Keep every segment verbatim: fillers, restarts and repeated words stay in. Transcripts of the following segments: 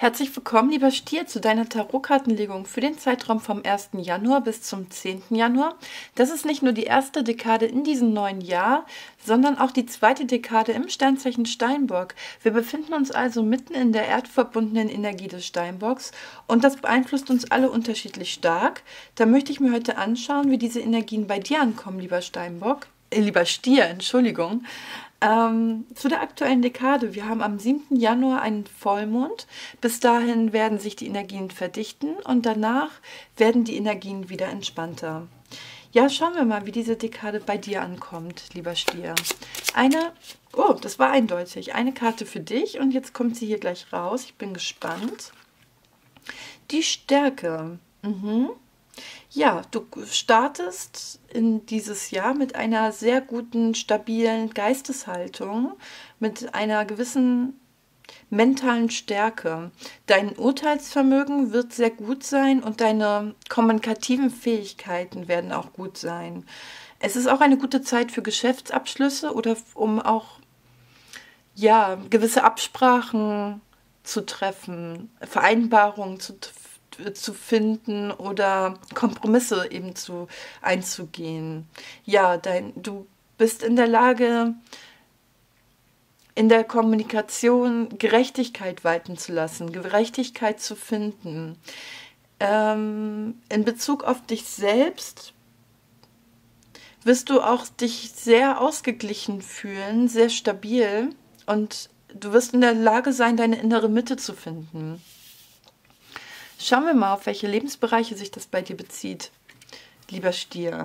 Herzlich willkommen, lieber Stier, zu deiner Tarotkartenlegung für den Zeitraum vom ersten Januar bis zum zehnten Januar. Das ist nicht nur die erste Dekade in diesem neuen Jahr, sondern auch die zweite Dekade im Sternzeichen Steinbock. Wir befinden uns also mitten in der erdverbundenen Energie des Steinbocks und das beeinflusst uns alle unterschiedlich stark. Da möchte ich mir heute anschauen, wie diese Energien bei dir ankommen, lieber Steinbock, äh, lieber Stier, Entschuldigung. Ähm, zu der aktuellen Dekade. Wir haben am siebten Januar einen Vollmond. Bis dahin werden sich die Energien verdichten und danach werden die Energien wieder entspannter. Ja, schauen wir mal, wie diese Dekade bei dir ankommt, lieber Stier. Eine, oh, das war eindeutig, eine Karte für dich und jetzt kommt sie hier gleich raus. Ich bin gespannt. Die Stärke. Mhm. Ja, du startest in dieses Jahr mit einer sehr guten, stabilen Geisteshaltung, mit einer gewissen mentalen Stärke. Dein Urteilsvermögen wird sehr gut sein und deine kommunikativen Fähigkeiten werden auch gut sein. Es ist auch eine gute Zeit für Geschäftsabschlüsse oder um auch ja, gewisse Absprachen zu treffen, Vereinbarungen zu treffen zu finden oder Kompromisse eben zu einzugehen. Ja, dein, du bist in der Lage, in der Kommunikation Gerechtigkeit walten zu lassen, Gerechtigkeit zu finden. Ähm, in Bezug auf dich selbst wirst du auch dich sehr ausgeglichen fühlen, sehr stabil und du wirst in der Lage sein, deine innere Mitte zu finden. Schauen wir mal, auf welche Lebensbereiche sich das bei dir bezieht, lieber Stier.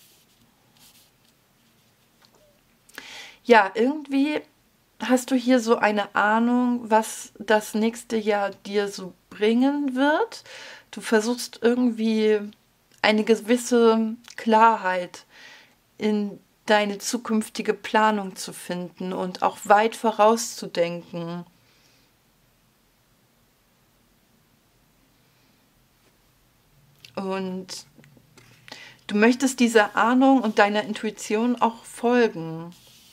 Ja, irgendwie hast du hier so eine Ahnung, was das nächste Jahr dir so bringen wird. Du versuchst irgendwie eine gewisse Klarheit in deine zukünftige Planung zu finden und auch weit vorauszudenken. Und du möchtest dieser Ahnung und deiner Intuition auch folgen.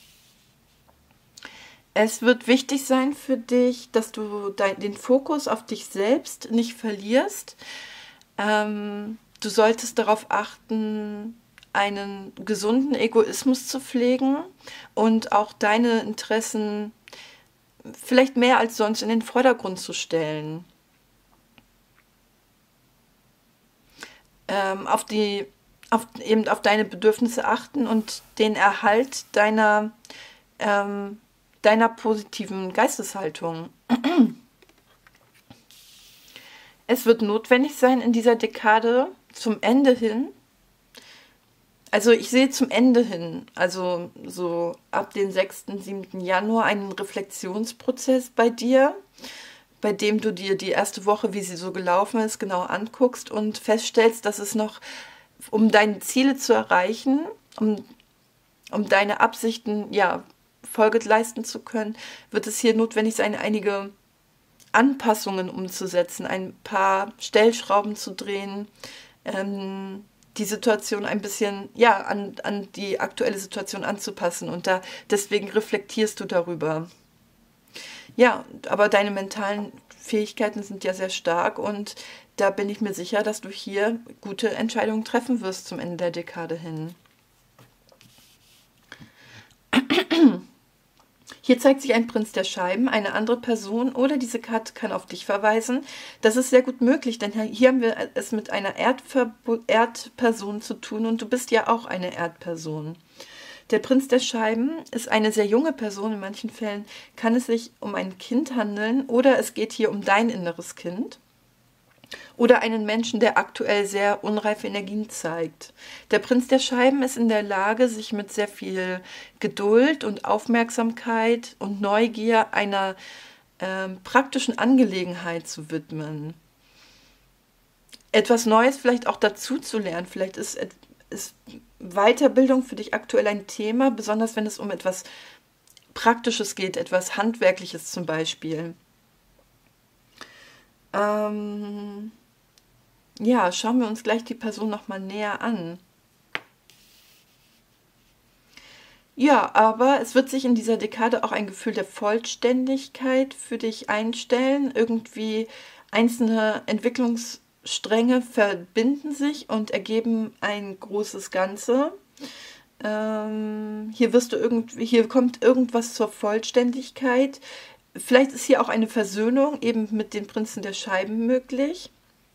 Es wird wichtig sein für dich, dass du den Fokus auf dich selbst nicht verlierst. Ähm, du solltest darauf achten, einen gesunden Egoismus zu pflegen und auch deine Interessen vielleicht mehr als sonst in den Vordergrund zu stellen. Ähm, auf die, auf, eben auf deine Bedürfnisse achten und den Erhalt deiner, ähm, deiner positiven Geisteshaltung. Es wird notwendig sein in dieser Dekade zum Ende hin, also ich sehe zum Ende hin, also so ab dem sechsten, siebten Januar einen Reflexionsprozess bei dir, bei dem du dir die erste Woche, wie sie so gelaufen ist, genau anguckst und feststellst, dass es noch, um deine Ziele zu erreichen, um, um deine Absichten, ja, Folge leisten zu können, wird es hier notwendig sein, einige Anpassungen umzusetzen, ein paar Stellschrauben zu drehen, ähm, die Situation ein bisschen, ja, an, an die aktuelle Situation anzupassen und da, deswegen reflektierst du darüber. Ja, aber deine mentalen Fähigkeiten sind ja sehr stark und da bin ich mir sicher, dass du hier gute Entscheidungen treffen wirst zum Ende der Dekade hin. Hier zeigt sich ein Prinz der Scheiben, eine andere Person oder diese Karte kann auf dich verweisen. Das ist sehr gut möglich, denn hier haben wir es mit einer Erdver- Erdperson zu tun und du bist ja auch eine Erdperson. Der Prinz der Scheiben ist eine sehr junge Person. In manchen Fällen kann es sich um ein Kind handeln oder es geht hier um dein inneres Kind oder einen Menschen, der aktuell sehr unreife Energien zeigt. Der Prinz der Scheiben ist in der Lage, sich mit sehr viel Geduld und Aufmerksamkeit und Neugier einer äh, praktischen Angelegenheit zu widmen. Etwas Neues vielleicht auch dazu zu lernen. Vielleicht ist, ist Weiterbildung für dich aktuell ein Thema, besonders wenn es um etwas Praktisches geht, etwas Handwerkliches zum Beispiel. Ähm, ja, schauen wir uns gleich die Person nochmal näher an. Ja, aber es wird sich in dieser Dekade auch ein Gefühl der Vollständigkeit für dich einstellen. Irgendwie einzelne Entwicklungsstränge verbinden sich und ergeben ein großes Ganze. Ähm, hier wirst du irgendwie, hier kommt irgendwas zur Vollständigkeit. Vielleicht ist hier auch eine Versöhnung eben mit den Prinzen der Scheiben möglich.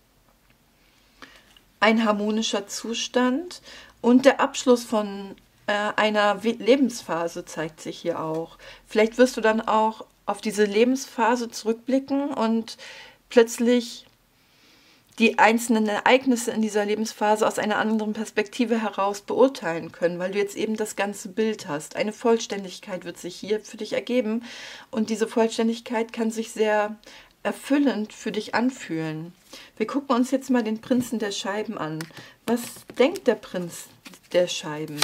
Ein harmonischer Zustand und der Abschluss von äh, einer We Lebensphase zeigt sich hier auch. Vielleicht wirst du dann auch auf diese Lebensphase zurückblicken und plötzlich die einzelnen Ereignisse in dieser Lebensphase aus einer anderen Perspektive heraus beurteilen können, weil du jetzt eben das ganze Bild hast. Eine Vollständigkeit wird sich hier für dich ergeben und diese Vollständigkeit kann sich sehr erfüllend für dich anfühlen. Wir gucken uns jetzt mal den Prinzen der Scheiben an. Was denkt der Prinz der Scheiben?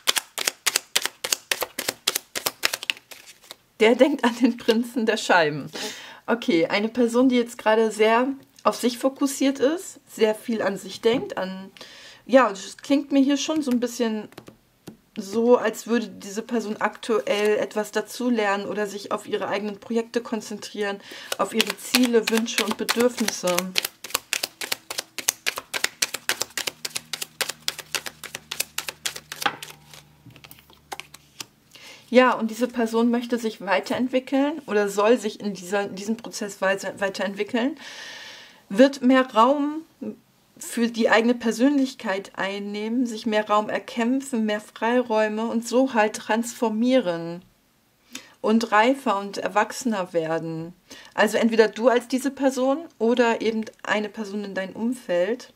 Der denkt an den Prinzen der Scheiben. Okay, eine Person, die jetzt gerade sehr auf sich fokussiert ist, sehr viel an sich denkt, an, ja, das klingt mir hier schon so ein bisschen so, als würde diese Person aktuell etwas dazulernen oder sich auf ihre eigenen Projekte konzentrieren, auf ihre Ziele, Wünsche und Bedürfnisse. Ja, und diese Person möchte sich weiterentwickeln oder soll sich in dieser, in diesem Prozess weiter, weiterentwickeln, wird mehr Raum für die eigene Persönlichkeit einnehmen, sich mehr Raum erkämpfen, mehr Freiräume und so halt transformieren und reifer und erwachsener werden. Also entweder du als diese Person oder eben eine Person in deinem Umfeld.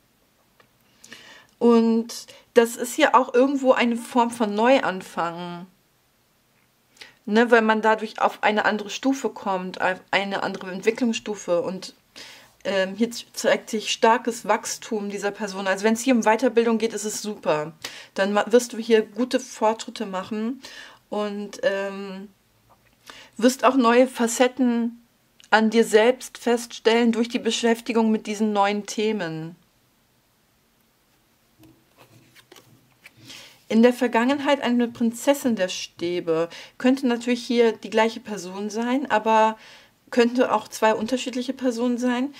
Und das ist hier auch irgendwo eine Form von Neuanfang. Ne, weil man dadurch auf eine andere Stufe kommt, auf eine andere Entwicklungsstufe und ähm, hier zeigt sich starkes Wachstum dieser Person. Also wenn es hier um Weiterbildung geht, ist es super. Dann wirst du hier gute Fortschritte machen und ähm, wirst auch neue Facetten an dir selbst feststellen durch die Beschäftigung mit diesen neuen Themen. In der Vergangenheit eine Prinzessin der Stäbe. Könnte natürlich hier die gleiche Person sein, aber könnte auch zwei unterschiedliche Personen sein.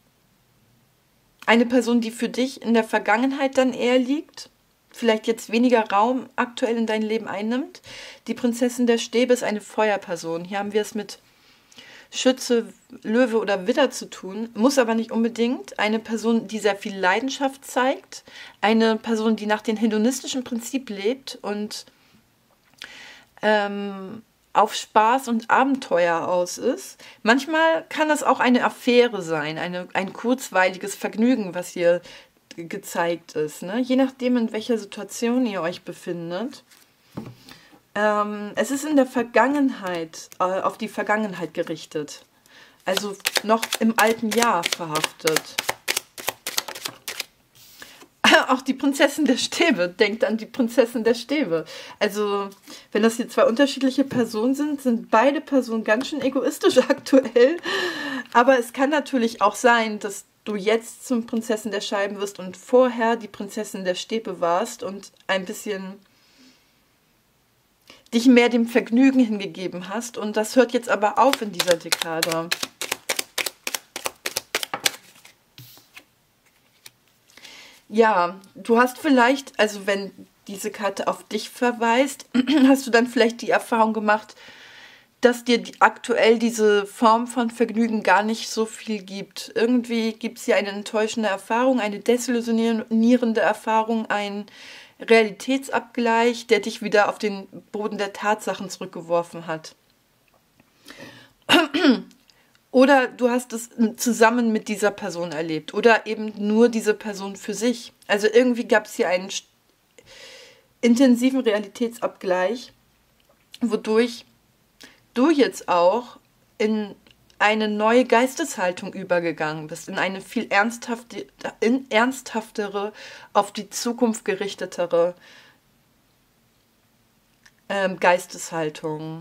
Eine Person, die für dich in der Vergangenheit dann eher liegt, vielleicht jetzt weniger Raum aktuell in dein Leben einnimmt. Die Prinzessin der Stäbe ist eine Feuerperson. Hier haben wir es mit Schütze, Löwe oder Widder zu tun, muss aber nicht unbedingt. Eine Person, die sehr viel Leidenschaft zeigt, eine Person, die nach dem hedonistischen Prinzip lebt und ähm, auf Spaß und Abenteuer aus ist. Manchmal kann das auch eine Affäre sein, eine, ein kurzweiliges Vergnügen, was hier gezeigt ist, ne? Je nachdem, in welcher Situation ihr euch befindet. Ähm, es ist in der Vergangenheit, äh, auf die Vergangenheit gerichtet. Also noch im alten Jahr verhaftet. Auch die Prinzessin der Stäbe, denkt an die Prinzessin der Stäbe. Also, wenn das hier zwei unterschiedliche Personen sind, sind beide Personen ganz schön egoistisch aktuell. Aber es kann natürlich auch sein, dass du jetzt zum Prinzessin der Scheiben wirst und vorher die Prinzessin der Stäbe warst und ein bisschen dich mehr dem Vergnügen hingegeben hast. Und das hört jetzt aber auf in dieser Dekade. Ja, du hast vielleicht, also wenn diese Karte auf dich verweist, hast du dann vielleicht die Erfahrung gemacht, dass dir die, aktuell diese Form von Vergnügen gar nicht so viel gibt. Irgendwie gibt es hier eine enttäuschende Erfahrung, eine desillusionierende Erfahrung, ein Realitätsabgleich, der dich wieder auf den Boden der Tatsachen zurückgeworfen hat. Oder du hast es zusammen mit dieser Person erlebt oder eben nur diese Person für sich. Also irgendwie gab es hier einen intensiven Realitätsabgleich, wodurch du jetzt auch in eine neue Geisteshaltung übergegangen bist, in eine viel ernsthafte, in ernsthaftere, auf die Zukunft gerichtetere ähm, Geisteshaltung.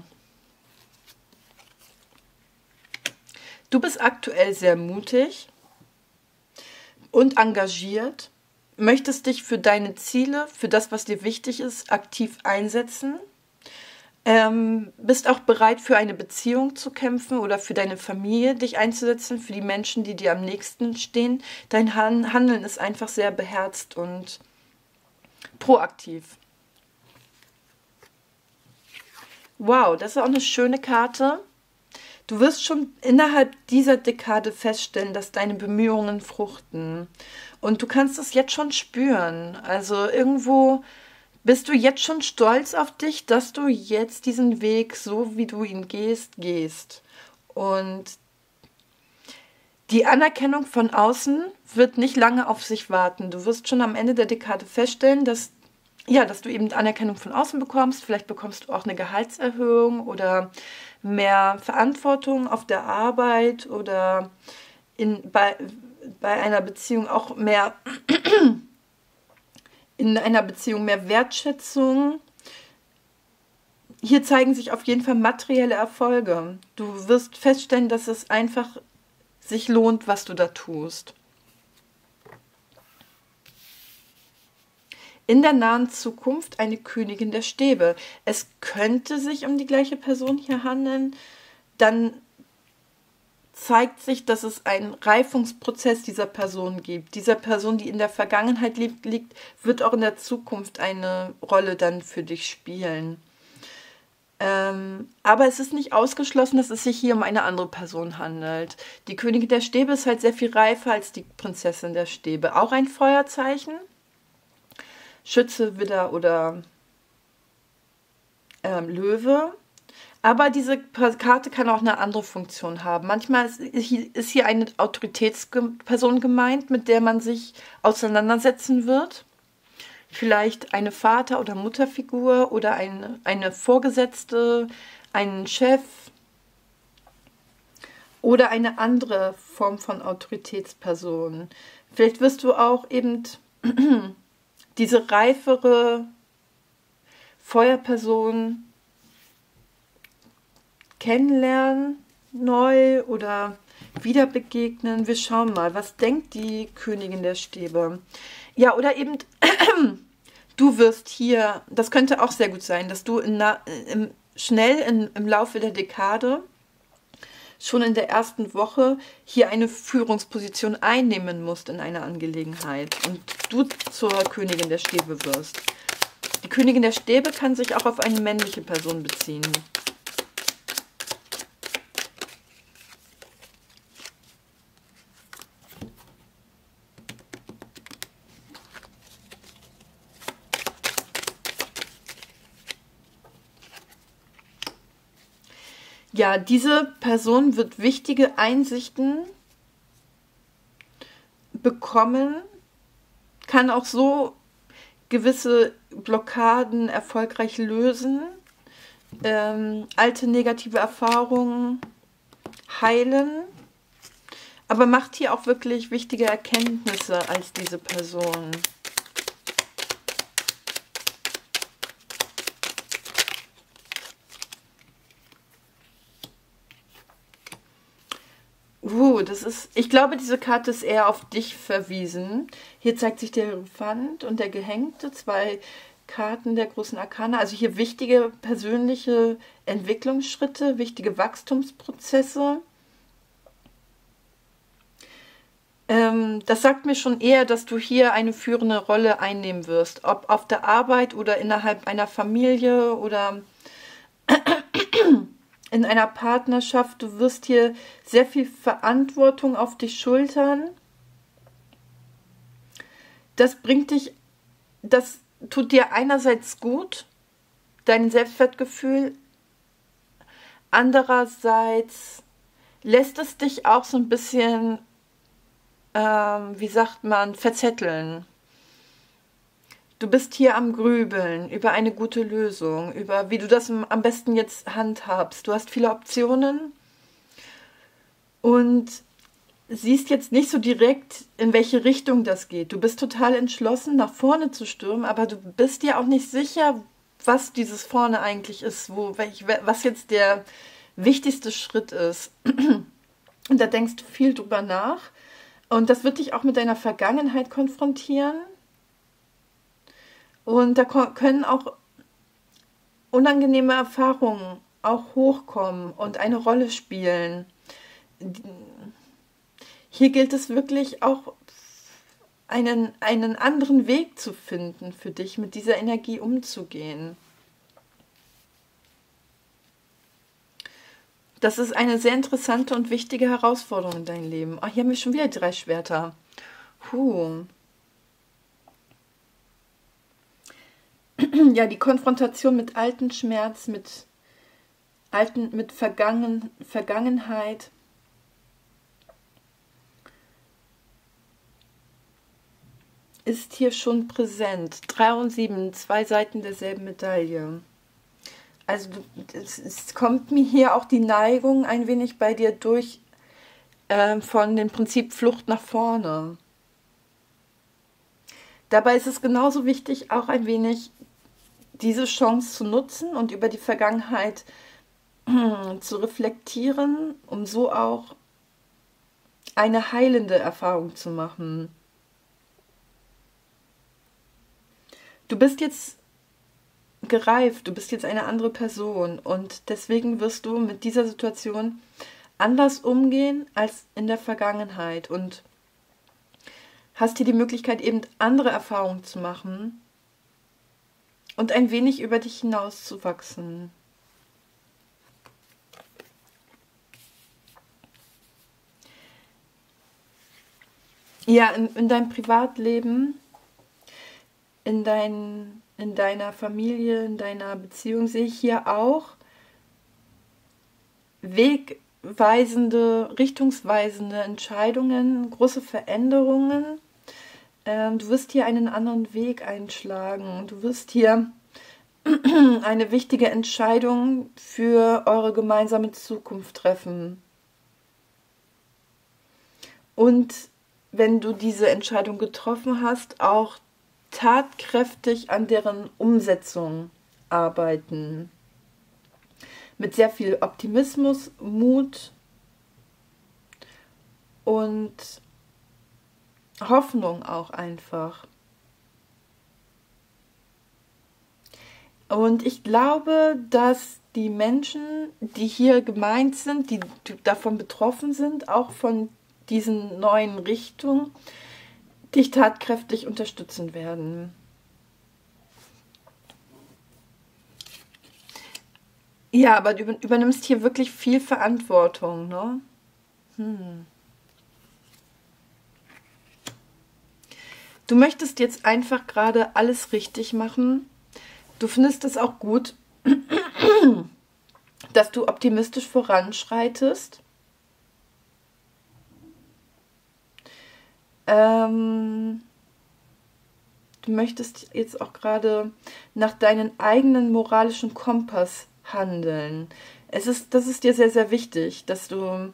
Du bist aktuell sehr mutig und engagiert möchtest dich für deine Ziele, für das, was dir wichtig ist, aktiv einsetzen. Ähm, bist auch bereit, für eine Beziehung zu kämpfen oder für deine Familie dich einzusetzen, für die Menschen, die dir am nächsten stehen. Dein Han- Handeln ist einfach sehr beherzt und proaktiv. Wow, das ist auch eine schöne Karte. Du wirst schon innerhalb dieser Dekade feststellen, dass deine Bemühungen fruchten. Und du kannst es jetzt schon spüren. Also irgendwo bist du jetzt schon stolz auf dich, dass du jetzt diesen Weg, so wie du ihn gehst, gehst. Und die Anerkennung von außen wird nicht lange auf sich warten. Du wirst schon am Ende der Dekade feststellen, dass, ja, dass du eben Anerkennung von außen bekommst. Vielleicht bekommst du auch eine Gehaltserhöhung oder mehr Verantwortung auf der Arbeit oder in, bei, bei einer Beziehung auch mehr, in einer Beziehung mehr Wertschätzung. Hier zeigen sich auf jeden Fall materielle Erfolge. Du wirst feststellen, dass es einfach sich lohnt, was du da tust. In der nahen Zukunft eine Königin der Stäbe. Es könnte sich um die gleiche Person hier handeln. Dann zeigt sich, dass es einen Reifungsprozess dieser Person gibt. Dieser Person, die in der Vergangenheit liegt, liegt, wird auch in der Zukunft eine Rolle dann für dich spielen. Ähm, aber es ist nicht ausgeschlossen, dass es sich hier um eine andere Person handelt. Die Königin der Stäbe ist halt sehr viel reifer als die Prinzessin der Stäbe. Auch ein Feuerzeichen. Schütze, Widder oder ähm, Löwe. Aber diese Karte kann auch eine andere Funktion haben. Manchmal ist hier eine Autoritätsperson gemeint, mit der man sich auseinandersetzen wird. Vielleicht eine Vater- oder Mutterfigur oder eine, eine Vorgesetzte, einen Chef oder eine andere Form von Autoritätsperson. Vielleicht wirst du auch eben diese reifere Feuerperson kennenlernen, neu oder wieder begegnen. Wir schauen mal, was denkt die Königin der Stäbe? Ja, oder eben du wirst hier, das könnte auch sehr gut sein, dass du in, im, schnell in, im Laufe der Dekade, schon in der ersten Woche, hier eine Führungsposition einnehmen musst in einer Angelegenheit und du zur Königin der Stäbe wirst. Die Königin der Stäbe kann sich auch auf eine männliche Person beziehen. Ja, diese Person wird wichtige Einsichten bekommen, kann auch so gewisse Blockaden erfolgreich lösen, ähm, alte negative Erfahrungen heilen, aber macht hier auch wirklich wichtige Erkenntnisse als diese Person. Uh, das ist, ich glaube, diese Karte ist eher auf dich verwiesen. Hier zeigt sich der Hierophant und der Gehängte, zwei Karten der großen Arkane. Also hier wichtige persönliche Entwicklungsschritte, wichtige Wachstumsprozesse. Ähm, das sagt mir schon eher, dass du hier eine führende Rolle einnehmen wirst. Ob auf der Arbeit oder innerhalb einer Familie oder in einer Partnerschaft. Du wirst hier sehr viel Verantwortung auf dich schultern. Das bringt dich, das tut dir einerseits gut, dein Selbstwertgefühl. Andererseits lässt es dich auch so ein bisschen, ähm, wie sagt man, verzetteln. Du bist hier am Grübeln über eine gute Lösung, über wie du das am besten jetzt handhabst. Du hast viele Optionen und siehst jetzt nicht so direkt, in welche Richtung das geht. Du bist total entschlossen, nach vorne zu stürmen, aber du bist dir auch nicht sicher, was dieses Vorne eigentlich ist, wo, welch, was jetzt der wichtigste Schritt ist. Und da denkst du viel drüber nach und das wird dich auch mit deiner Vergangenheit konfrontieren. Und da können auch unangenehme Erfahrungen auch hochkommen und eine Rolle spielen. Hier gilt es wirklich auch, einen, einen anderen Weg zu finden für dich, mit dieser Energie umzugehen. Das ist eine sehr interessante und wichtige Herausforderung in deinem Leben. Ach, hier haben wir schon wieder drei Schwerter. Puh. Ja, die Konfrontation mit alten Schmerz, mit alten, mit Vergangen, Vergangenheit. Ist hier schon präsent. Drei und sieben, zwei Seiten derselben Medaille. Also es, es kommt mir hier auch die Neigung ein wenig bei dir durch äh, von dem Prinzip Flucht nach vorne. Dabei ist es genauso wichtig, auch ein wenig diese Chance zu nutzen und über die Vergangenheit äh, zu reflektieren, um so auch eine heilende Erfahrung zu machen. Du bist jetzt gereift, du bist jetzt eine andere Person und deswegen wirst du mit dieser Situation anders umgehen als in der Vergangenheit und hast hier die Möglichkeit, eben andere Erfahrungen zu machen und ein wenig über dich hinaus zu wachsen. Ja, in, in deinem Privatleben, in, dein, in deiner Familie, in deiner Beziehung sehe ich hier auch wegweisende, richtungsweisende Entscheidungen, große Veränderungen. Ähm, du wirst hier einen anderen Weg einschlagen. Du wirst hier eine wichtige Entscheidung für eure gemeinsame Zukunft treffen. Und wenn du diese Entscheidung getroffen hast, auch tatkräftig an deren Umsetzung arbeiten. Mit sehr viel Optimismus, Mut und Hoffnung auch einfach. Und ich glaube, dass die Menschen, die hier gemeint sind, die davon betroffen sind, auch von diesen neuen Richtungen, dich tatkräftig unterstützen werden. Ja, aber du übernimmst hier wirklich viel Verantwortung, ne? Hm. Du möchtest jetzt einfach gerade alles richtig machen. Du findest es auch gut, dass du optimistisch voranschreitest. Ähm, du möchtest jetzt auch gerade nach deinem eigenen moralischen Kompass handeln. Es ist, das ist dir sehr, sehr wichtig, dass du,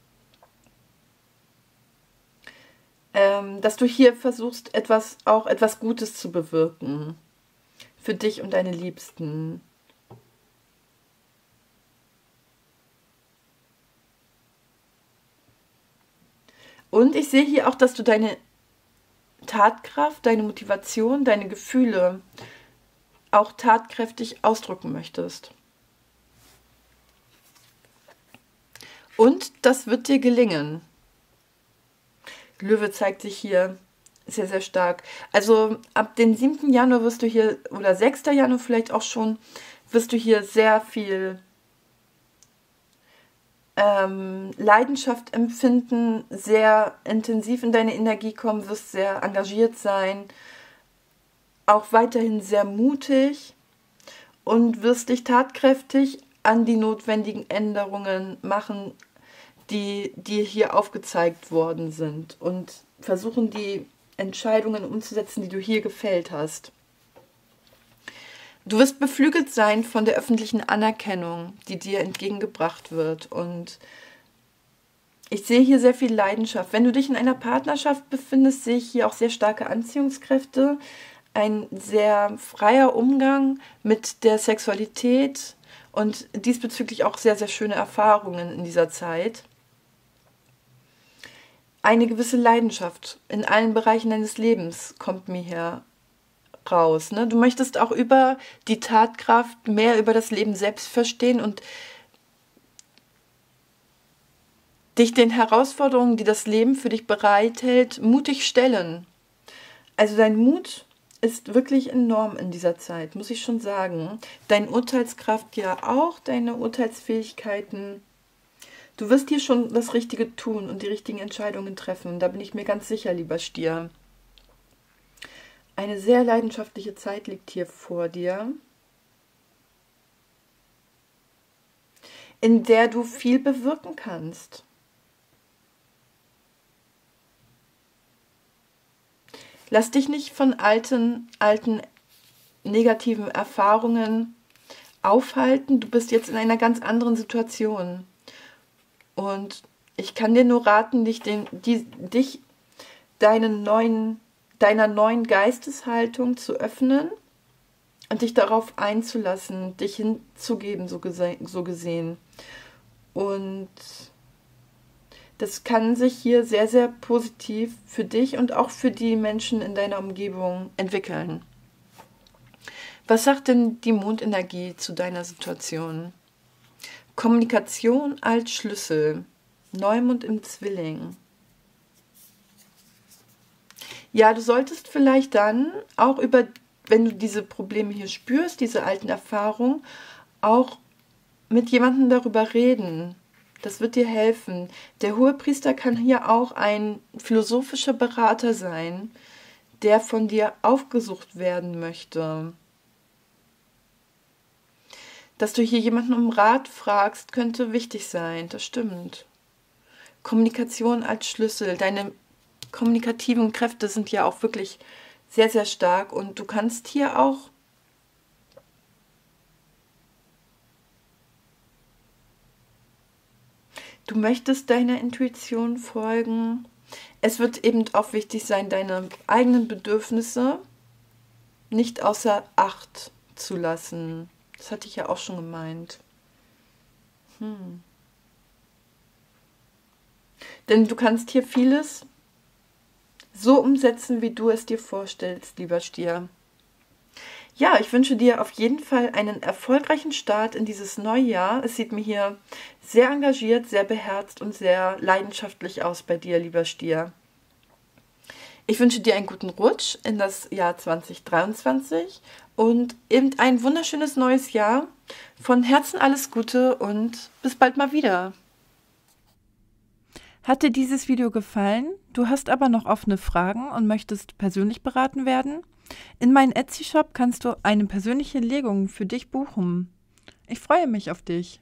ähm, dass du hier versuchst, etwas, auch etwas Gutes zu bewirken. Für dich und deine Liebsten. Und ich sehe hier auch, dass du deine Tatkraft, deine Motivation, deine Gefühle auch tatkräftig ausdrücken möchtest. Und das wird dir gelingen. Löwe zeigt sich hier sehr, sehr stark. Also ab dem siebten Januar wirst du hier, oder sechsten Januar vielleicht auch schon, wirst du hier sehr viel ähm, Leidenschaft empfinden, sehr intensiv in deine Energie kommen, wirst sehr engagiert sein, auch weiterhin sehr mutig und wirst dich tatkräftig an die notwendigen Änderungen machen, die dir hier aufgezeigt worden sind und versuchen, die Entscheidungen umzusetzen, die du hier gefällt hast. Du wirst beflügelt sein von der öffentlichen Anerkennung, die dir entgegengebracht wird. Und ich sehe hier sehr viel Leidenschaft. Wenn du dich in einer Partnerschaft befindest, sehe ich hier auch sehr starke Anziehungskräfte, ein sehr freier Umgang mit der Sexualität und diesbezüglich auch sehr, sehr schöne Erfahrungen in dieser Zeit. Eine gewisse Leidenschaft in allen Bereichen deines Lebens kommt mir hier raus, ne? Du möchtest auch über die Tatkraft mehr über das Leben selbst verstehen und dich den Herausforderungen, die das Leben für dich bereithält, mutig stellen. Also dein Mut ist wirklich enorm in dieser Zeit, muss ich schon sagen. Deine Urteilskraft ja auch, deine Urteilsfähigkeiten. Du wirst hier schon das Richtige tun und die richtigen Entscheidungen treffen. Da bin ich mir ganz sicher, lieber Stier. Eine sehr leidenschaftliche Zeit liegt hier vor dir, in der du viel bewirken kannst. Lass dich nicht von alten, alten negativen Erfahrungen aufhalten. Du bist jetzt in einer ganz anderen Situation. Und ich kann dir nur raten, dich, den, die, dich deinen neuen, deiner neuen Geisteshaltung zu öffnen und dich darauf einzulassen, dich hinzugeben, so, gese so gesehen. Und das kann sich hier sehr, sehr positiv für dich und auch für die Menschen in deiner Umgebung entwickeln. Was sagt denn die Mondenergie zu deiner Situation? Kommunikation als Schlüssel. Neumond im Zwilling. Ja, du solltest vielleicht dann auch über, wenn du diese Probleme hier spürst, diese alten Erfahrungen, auch mit jemandem darüber reden. Das wird dir helfen. Der Hohepriester kann hier auch ein philosophischer Berater sein, der von dir aufgesucht werden möchte. Dass du hier jemanden um Rat fragst, könnte wichtig sein. Das stimmt. Kommunikation als Schlüssel. Deine kommunikativen Kräfte sind ja auch wirklich sehr, sehr stark und du kannst hier auch Du möchtest deiner Intuition folgen. Es wird eben auch wichtig sein, deine eigenen Bedürfnisse nicht außer Acht zu lassen. Das hatte ich ja auch schon gemeint. Hm. Denn du kannst hier vieles so umsetzen, wie du es dir vorstellst, lieber Stier. Ja, ich wünsche dir auf jeden Fall einen erfolgreichen Start in dieses neue Jahr. Es sieht mir hier sehr engagiert, sehr beherzt und sehr leidenschaftlich aus bei dir, lieber Stier. Ich wünsche dir einen guten Rutsch in das Jahr zwanzig dreiundzwanzig und eben ein wunderschönes neues Jahr. Von Herzen alles Gute und bis bald mal wieder. Hat dir dieses Video gefallen? Du hast aber noch offene Fragen und möchtest persönlich beraten werden? In meinem Etsy-Shop kannst du eine persönliche Legung für dich buchen. Ich freue mich auf dich.